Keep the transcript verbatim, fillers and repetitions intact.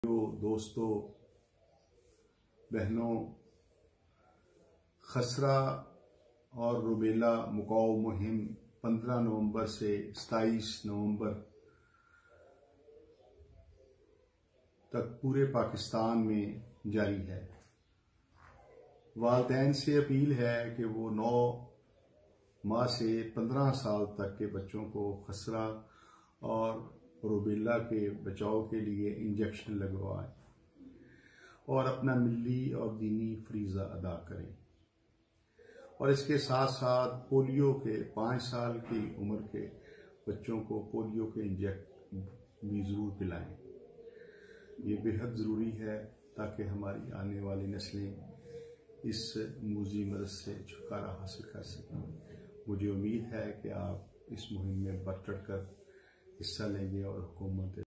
दोस्तों, बहनों, खसरा और रुबेला मुकाओ मुहिम पंद्रह नवंबर से सत्ताईस नवंबर तक पूरे पाकिस्तान में जारी है। वालिदैन से अपील है कि वो नौ माह से पंद्रह साल तक के बच्चों को खसरा और रुबेला के बचाव के लिए इंजेक्शन लगवाएं और अपना मिली और दीनी फरीज़ा अदा करें। और इसके साथ साथ पोलियो के पाँच साल की उम्र के बच्चों को पोलियो के इंजेक्ट भी ज़रूर पिलाएं। ये बेहद ज़रूरी है ताकि हमारी आने वाली नस्लें इस मूजी मर्ज़ से छुटकारा हासिल कर सकें। मुझे उम्मीद है कि आप इस मुहिम में बढ़ चढ़ कर हिस्सा लेंगे और हुकूमत